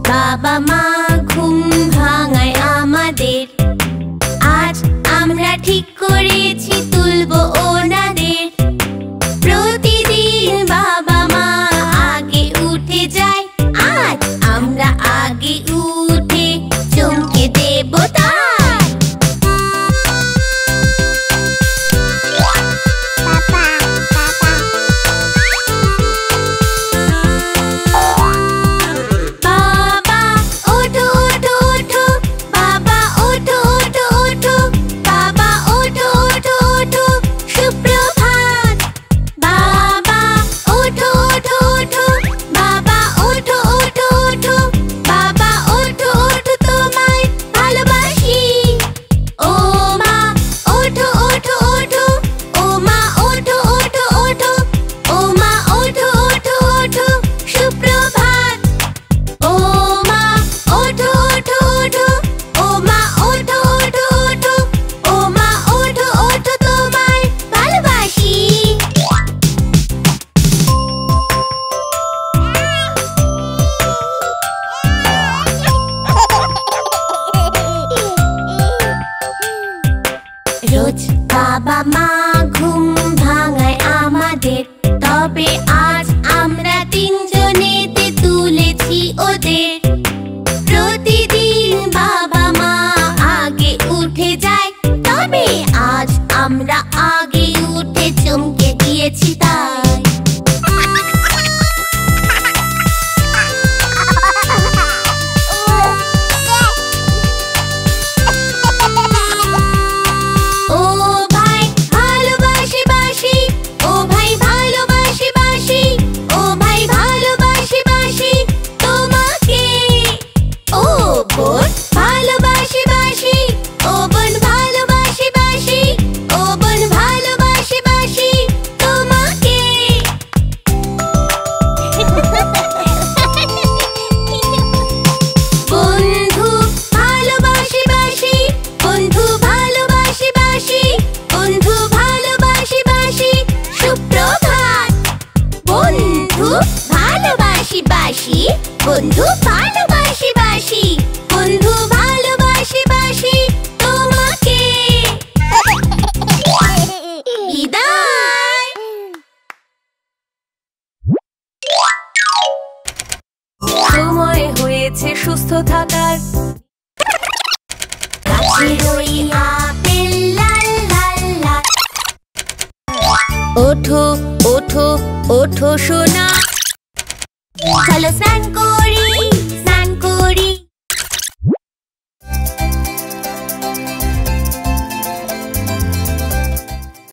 বাবা মা ঘুম ভাঙায় আমাদের। আজ আমরা ঠিক করেছি তুলবো ওনাদের। প্রতিদিন বাবা মা আগে উঠে যায়, আজ আমরা আগে উঠে চমকে দেব তাই। রোজ বাবা মা ঘুম ভাঙায় আমাদের, তবে আজ আমরা তিনজনেতে তুলেছি ওদের। প্রতিদিন বাবা মা আগে উঠে যায়, তবে আজ আমরা আগে উঠে চমকে দিয়েছি তাই। বন্ধু ভালোবাসি বাসি, বন্ধু ভালোবাসি বাসি তোমাকে। বিদায়। সময় হয়েছে সুস্থ থাকার। গাছের ওই আপেল লাল লাল লাল। ওঠো ওঠো ওঠো সোনা, চলো স্নান